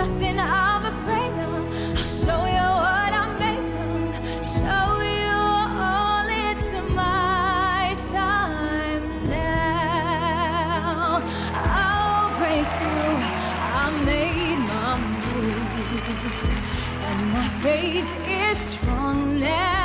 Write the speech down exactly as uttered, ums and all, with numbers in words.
nothing I'm afraid of. I'll show you what I'm made of. Show you all, it's my time now. I'll break through, I made my move, and my faith is strong now.